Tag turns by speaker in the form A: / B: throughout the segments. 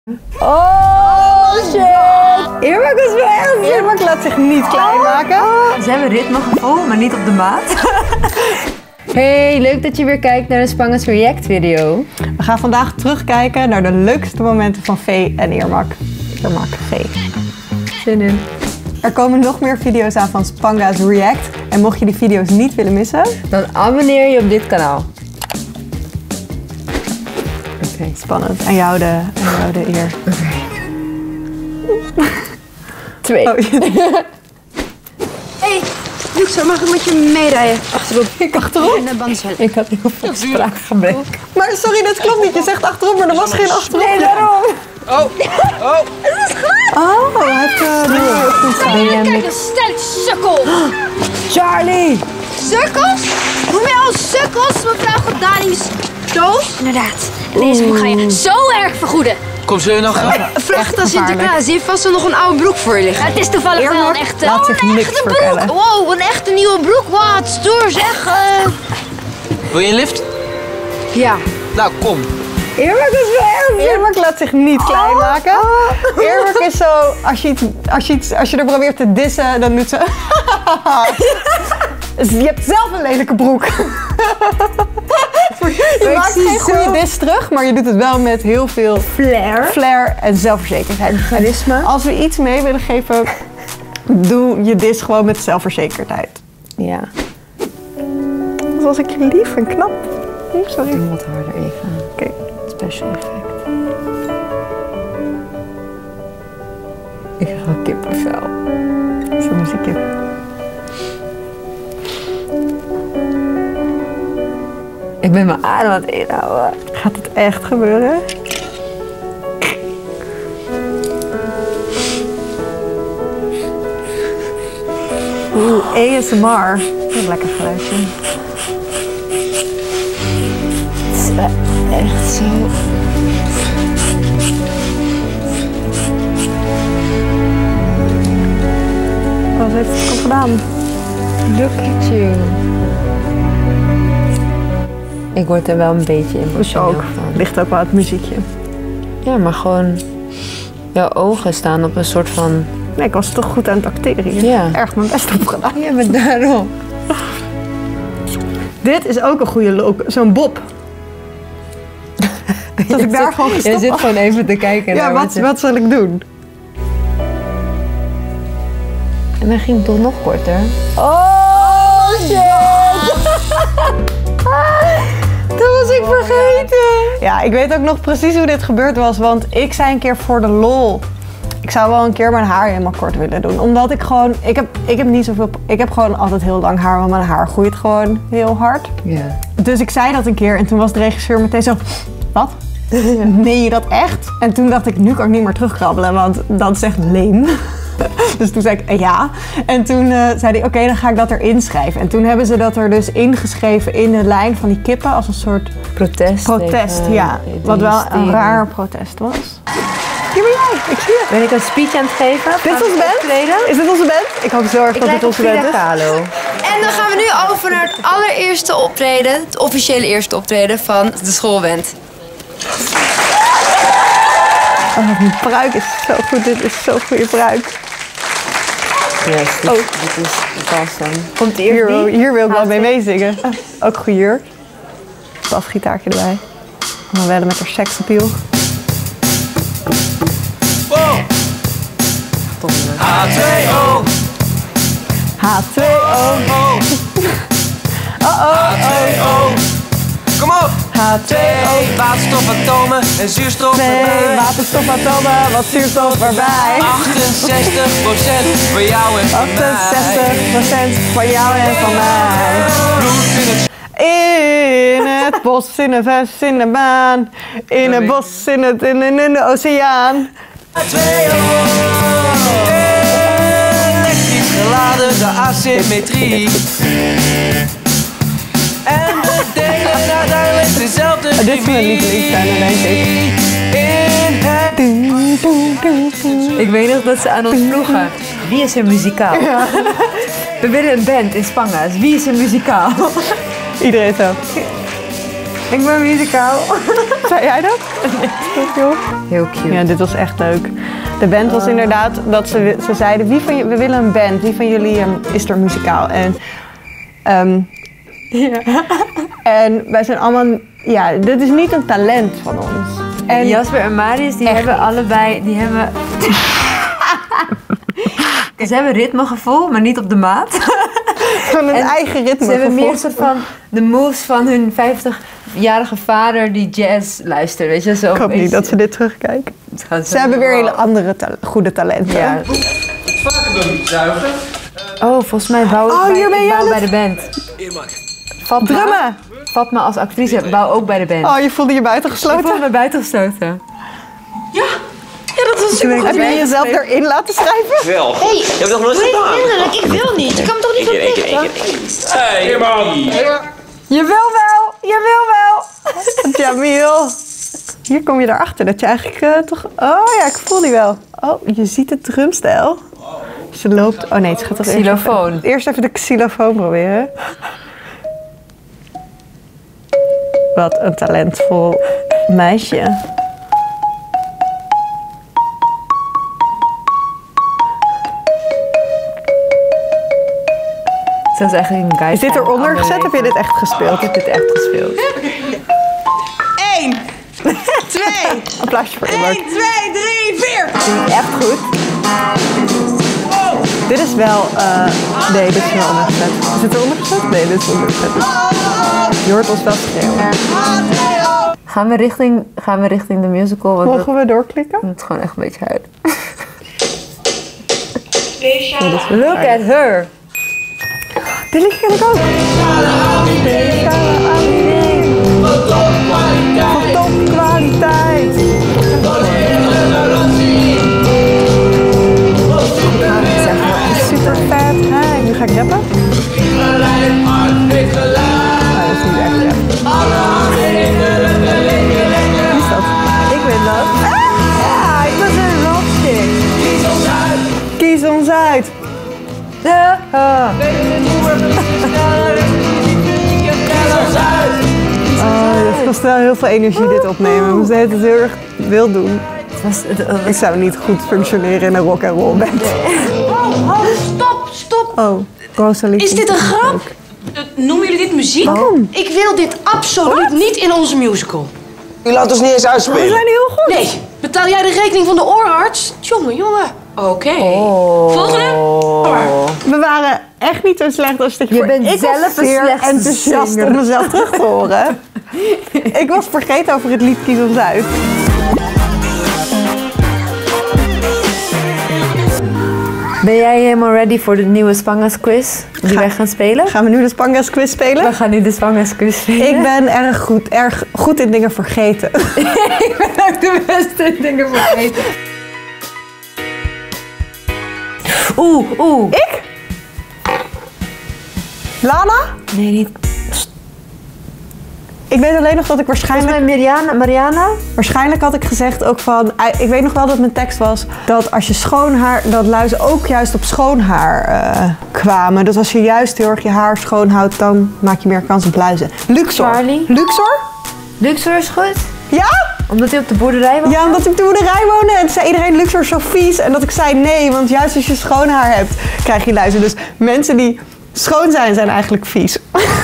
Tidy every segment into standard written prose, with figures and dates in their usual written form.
A: Oh shit! Irmak is wel echt.
B: Irmak laat zich niet klein maken.
A: Ze hebben ritmegevoel, maar niet op de maat. Hey, leuk dat je weer kijkt naar de Spanga's React video.
B: We gaan vandaag terugkijken naar de leukste momenten van Vee en Irmak. Irmak, Vee.
A: Zin in.
B: Er komen nog meer video's aan van Spanga's React. En mocht je die video's niet willen missen,
A: dan abonneer je op dit kanaal.
B: Oké, spannend. En jou de eer.
A: Oké. 2.
B: Oh,
C: Hey, Luxa, mag ik met je meerijden?
B: achterop. Ik achterop?
C: In de bandcel.
A: Ik had heel veel spraakgebrek.
B: Maar sorry, dat klopt niet. Je zegt achterop, maar er was geen achterop.
A: Nee, daarom.
B: Oh, hij heeft nu
C: Kijk, een stelletje sukkels.
A: Charlie!
C: Sukkels? Noem je al sukkels, mevrouw Godani's doos? Inderdaad. Deze boek ga je zo erg vergoeden.
D: Kom, zul je nog gaan?
C: Vraag het aan Sinterklaas. Die heeft vast wel nog een oude broek voor je liggen. Het is toevallig wel een echte...
B: laat zich niks vertellen.
C: Wow, een echte nieuwe broek. Wow, wat stoer zeg.
D: Wil je een lift?
C: Ja.
D: Nou, kom.
B: Irmak is wel echt. Irmak laat zich niet klein maken. Irmak is zo, als je er probeert te dissen, dan doet ze... Dus je hebt zelf een lelijke broek. Je maakt geen goede dis terug, maar je doet het wel met heel veel flair en zelfverzekerdheid.
A: Charisma.
B: Als we iets mee willen geven, doe je dis gewoon met zelfverzekerdheid.
A: Ja.
B: Zoals ik je lief en knap. Sorry.
A: Doe wat harder even.
B: Oké.
A: Special effect. Ik ga gewoon kippenvel.
B: Zo'n muziekje.
A: Ik ben mijn adem aan het inhouden.
B: Gaat het echt gebeuren? ASMR. Een lekker geluidje.
A: Het is echt zo...
B: Wat heeft het al gedaan?
A: Look at you. Ik word er wel een beetje emotioneel
B: Ook.
A: van.
B: Ligt ook wel aan het muziekje.
A: Ja, maar gewoon... Jouw ogen staan op een soort van...
B: Nee, ik was toch goed aan het acteren hier.
A: Ja.
B: Erg mijn best op gedaan.
A: Ja, maar daarom.
B: Dit is ook een goede look. Zo'n bob. Dat ik daar gewoon
A: Je
B: gestopt.
A: zit gewoon even te kijken
B: Ja,
A: naar
B: wat zal ik doen?
A: En dan ging het toch nog korter. Oh, shit!
B: Dat was ik vergeten. Ja, ik weet ook nog precies hoe dit gebeurd was. Want ik zei een keer voor de lol. Ik zou wel een keer mijn haar helemaal kort willen doen. Omdat ik gewoon... Ik heb niet zoveel... Ik heb gewoon altijd heel lang haar. Want mijn haar groeit gewoon heel hard.
A: Ja.
B: Dus ik zei dat een keer. En toen was de regisseur meteen zo... Wat? Meen je dat echt? En toen dacht ik, nu kan ik niet meer terugkrabbelen. Want dat is echt leem. Dus toen zei ik ja. En toen zei hij, oké, dan ga ik dat erin schrijven. En toen hebben ze dat er dus ingeschreven in de lijn van die kippen als een soort
A: Protest. tegen
B: ja.
A: de
B: Wat wel een
A: hysterie.
B: raar protest was. Hier ben jij, ik zie je.
A: Ben ik een speech aan het geven?
B: Dit is onze band? Is dit onze band? Ik hoop zo erg dat dit onze band is.
A: Kahlo.
C: En dan gaan we nu over naar het allereerste optreden. Het officiële eerste optreden van de schoolband.
B: Oh, die pruik is zo goed. Dit is zo'n goede pruik.
A: Yes, dit is awesome. Komt
B: Hier wil ik wel mee meezingen. Ook goede jurk. Basgitaartje erbij. Allemaal wellen met haar seksappeal.
D: Wow. H2O.
B: H2O.
D: H2O. Kom op.
B: H2O.
D: Waterstofatomen en zuurstof erbij.
B: Waterstofatomen, wat zuurstof erbij.
D: 68% voor jou en van mij.
B: 68% van jou en van mij.
D: Bloed in het
B: In het bos, in het ves, in de baan. In het bos, in de oceaan.
D: H2O. Elektrisch geladen, de asymmetrie. En we delen uiteindelijk dezelfde chemie.
B: Dit is mijn lievelingsscène, denk ik.
D: In het...
A: Ik weet nog dat ze aan ons vroegen. Wie is er muzikaal? We willen een band in Spanga's. Wie is er muzikaal?
B: Iedereen zo.
A: Ik ben muzikaal.
B: Zei jij dat?
A: Heel cute.
B: Ja, dit was echt leuk. De band was inderdaad dat ze zeiden, we willen een band. Wie van jullie is er muzikaal? En wij zijn allemaal, ja, dit is niet een talent van ons. En
A: Jasper en Marius, die hebben allebei, ze hebben ritmegevoel, maar niet op de maat.
B: van hun eigen ritme.
A: Ze hebben meer soort van de moves van hun 50-jarige vader die jazz luistert, weet je zo.
B: Ik hoop niet dat ze dit terugkijken. Ze hebben weer hele andere goede talenten.
A: Ja.
D: Vaker wil niet zuigen.
A: Oh, volgens mij bouw ik bij de band.
B: Drummen!
A: Fatma als actrice bouw ook bij de band.
B: Oh, je voelde je buitengesloten?
A: Ik voelde me buitengesloten.
C: Ja, dat was super goed.
B: Heb je jezelf erin laten schrijven?
E: Wel.
C: Hey,
E: Je hebt nog nooit
C: doe
E: gedaan.
C: even hinderlijk. Ik wil niet. Je kan me toch niet verplichten?
E: Hey, man.
A: Je wil wel! Je wil wel!
B: Jamil. Hier kom je erachter dat je eigenlijk toch... Oh ja, ik voel die wel. Oh, je ziet de drumstijl. Ze loopt... Oh nee, ze gaat toch
A: Xylofoon.
B: Eerst even de xylofoon proberen. Wat een talentvol meisje.
A: Ze is eigenlijk een guy.
B: Is dit eronder gezet? Heb je dit echt gespeeld?
A: Ik heb dit echt gespeeld.
B: 1, 2, applausje voor Immert. 1, 2, 3, 4.
A: Echt goed.
B: Dit is wel... nee, dit is wel ondergezet. Is het eronder gezet? Nee, dit is ondergezet. Je hoort ons wel schreeuwen.
A: Gaan we richting de musical? Want
B: Mogen we doorklikken?
A: dat moet gewoon echt een beetje huilen. Look at her.
B: Dit liedje ken ik ook. Van topkwaliteit. Super vet. Hey, nu ga ik rappen. Dat is niet echt rap. Wie is dat?
A: Ik ben dat. Ja, ik ben een rockstick.
B: Kies ons uit. Het kost wel heel veel energie dit opnemen. We moeten het heel erg wil doen. Ik zou niet goed functioneren in een rock and roll band.
C: Stop.
B: Oh, Rosalie.
C: Is dit een grap? Noemen jullie dit muziek?
B: Waarom?
C: Ik wil dit absoluut niet in onze musical.
E: U laat ons niet eens
B: We
E: uitspelen.
B: zijn heel goed.
C: Nee, betaal jij de rekening van de oorarts? Jongen. Oké. Volgende.
B: We waren echt niet zo slecht als dat je
A: bent
B: ik
A: zelf
B: was
A: een
B: zeer
A: slechte
B: enthousiast
A: zanger.
B: om mezelf terug te horen. Ik was vergeten over het lied Kies ons uit.
A: Ben jij helemaal ready voor de nieuwe Spangas quiz die wij gaan spelen?
B: Gaan we nu de Spangas quiz spelen?
A: We gaan nu de Spangas quiz spelen.
B: Ik ben erg goed in dingen vergeten.
A: Ik ben ook de beste dingen vergeten. Oeh.
B: Ik? Lana?
A: Nee, niet.
B: Ik weet alleen nog dat ik waarschijnlijk...
A: Volgens mij Mariana?
B: Waarschijnlijk had ik gezegd ook van... Ik weet nog wel dat mijn tekst was dat als je schoon haar... Dat luizen ook juist op schoon haar kwamen. Dus als je juist heel erg je haar schoon houdt, dan maak je meer kans op luizen. Luxor.
A: Charlie.
B: Luxor?
A: Luxor is goed?
B: Ja?
A: Omdat hij op de boerderij was?
B: Ja, omdat ik op de boerderij woonde en toen zei iedereen Luxor is zo vies. En dat ik zei nee, want juist als je schoon haar hebt, krijg je luizen. Dus mensen die schoon zijn, zijn eigenlijk vies.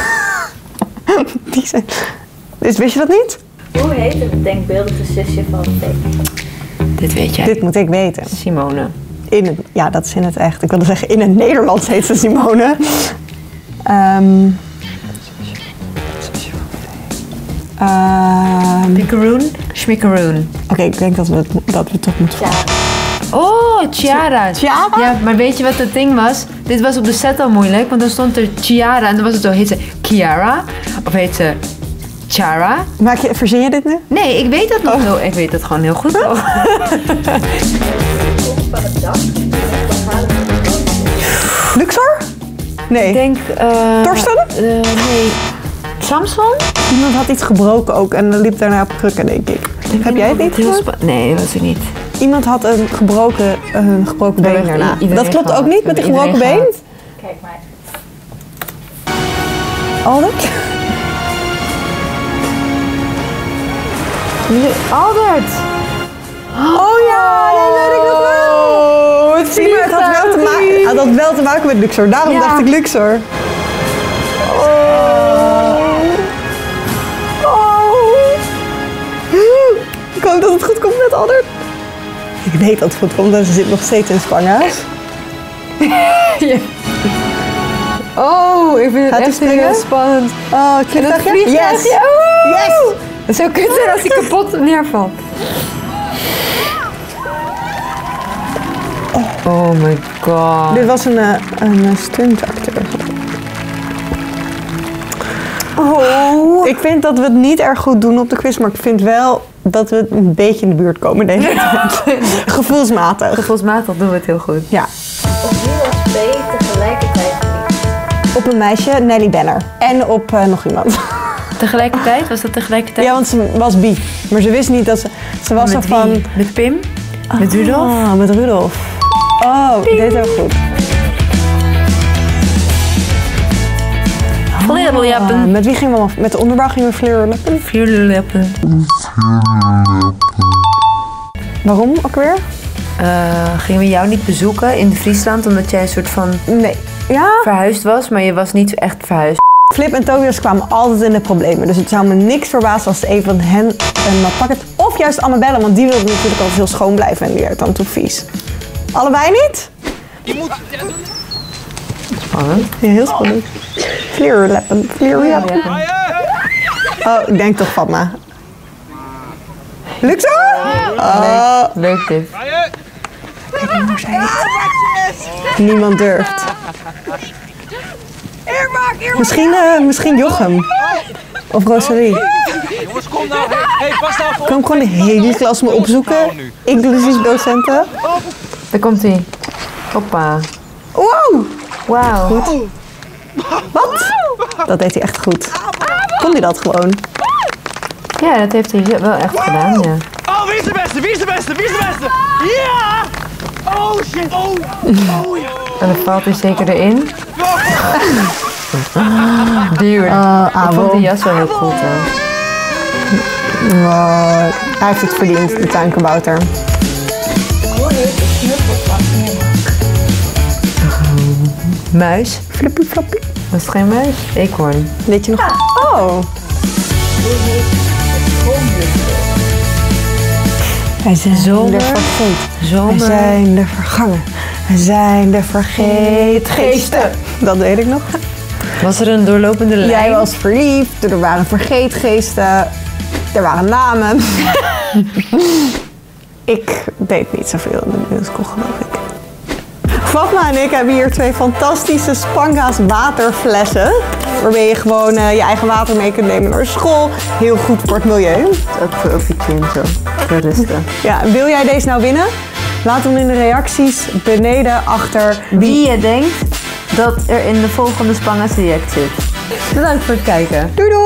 B: Die zijn... Dus wist je dat niet?
F: Hoe heet het denkbeeldige zusje van Beck?
A: Dit weet jij.
B: Dit moet ik weten.
A: Simone.
B: Ja, dat is in het echt. Ik wilde zeggen, in het Nederlands heet ze Simone.
A: Pickeroen? Schmickeroen.
B: Oké, ik denk dat we toch moeten vragen.
A: Oh, Chiara.
B: Chiara?
A: Ja, maar weet je wat het ding was? Dit was op de set al moeilijk, want dan stond er Chiara en dan was het zo, heet ze Chiara? Of heet ze Chara?
B: Verzin je dit nu?
A: Nee, ik weet dat nog heel. Ik weet het gewoon heel goed.
B: Luxor? Nee.
A: Ik denk...
B: Torsten?
A: Nee. Samson?
B: Iemand had iets gebroken ook en liep daarna op krukken, denk ik. Heb jij het niet gehoord?
A: Nee, dat was ik niet.
B: Iemand had een gebroken been
A: heeft
B: daarna.
A: iedereen
B: Dat klopt
A: gehad.
B: ook niet met die
A: Iedereen
B: gebroken been?
A: gehad.
F: Kijk maar.
A: Albert!
B: Oh ja, dat weet ik nog wel.
A: Het
B: Zie maar, het had wel te maken met Luxor. Daarom dacht ik Luxor. Ik hoop dat het goed komt met Albert. Ik weet dat het goed komt, want ze zit nog steeds in Spanga's.
A: Oh, ik vind het
B: Gaat
A: echt
B: hij springen?
A: heel spannend.
B: Oh,
A: En dat vliegtuig.
B: Yes!
A: Yes! Het zou kut zijn als hij kapot neervalt. Oh my god.
B: Dit was een stuntacteur. Oh. Ik vind dat we het niet erg goed doen op de quiz, maar ik vind wel dat we een beetje in de buurt komen, denk ik. Gevoelsmatig.
A: Gevoelsmatig doen we het heel goed.
B: Ja.
F: Op wie was B tegelijkertijd verliefd?
B: Op een meisje, Nelly Benner. En op nog iemand.
A: Tegelijkertijd? Was dat tegelijkertijd?
B: Ja, want ze was bi. Maar ze wist niet dat ze was
A: Met
B: er van...
A: wie? Met Pim? Met Rudolf?
B: Ah, met Rudolf. Oh, dit deed heel goed.
A: Vleerlappen.
B: Met wie gingen we? Met de onderbouw gingen we vleerlappen.
A: Vleerlappen.
B: Waarom ook weer?
A: Gingen we jou niet bezoeken in Friesland omdat jij een soort van
B: Nee. Ja?
A: verhuisd was, maar je was niet echt verhuisd.
B: Flip en Tobias kwamen altijd in de problemen. Dus het zou me niks verbazen als een van hen een nat pakket. Of juist Annabelle, want die wilde natuurlijk altijd heel schoon blijven en die werd dan toe vies. Allebei niet?
A: Spannend.
B: Ja, heel spannend. Vleerlappen. Vleerlappen. Oh, ik denk toch Fatma. Luxor? Oh.
A: Leuk dit.
B: Kijk maar waar zij ligt. Niemand durft. Misschien Jochem. Of Rosalie.
D: Jongens, kom nou. Hey, pas nou voor.
B: Kom gewoon de hele klas me opzoeken. Inclusief docenten.
A: Daar komt hij. Hoppa.
B: Wow!
A: Wauw.
B: Wat? Dat deed hij echt goed. Kon hij dat gewoon?
A: Ja, dat heeft hij wel echt gedaan, ja.
D: Oh, wie is de beste? Wie is de beste? Wie is de beste? Ja! Oh, shit. Oh, ja.
A: En dan valt hij zeker erin. Duur. Ik vond die jas wel heel cool trouwens.
B: Wow. Hij heeft het verdiend, de tuinkabouter.
A: Muis?
B: Flippy floppy.
A: Was het geen muis? Eekhoorn.
B: Weet je nog? Oh. Wij zijn
A: Zomer.
B: de vergeet.
A: Zomer.
B: Wij zijn de vergangen. Wij zijn de vergeetgeesten. Dat weet ik nog.
A: Was er een doorlopende lijn?
B: Jij was verliefd, er waren vergeetgeesten, er waren namen. Ik deed niet zoveel in de musical, geloof ik. Fatma en ik hebben hier 2 fantastische Spanga's waterflessen. Waarmee je gewoon je eigen water mee kunt nemen naar school. Heel goed voor het milieu.
A: Ook voor Opietje zo. Voor rusten.
B: Ja, wil jij deze nou winnen? Laat hem in de reacties beneden achter
A: Wie je denkt dat er in de volgende Spanga's React zit. Bedankt voor het kijken.
B: Doei doei!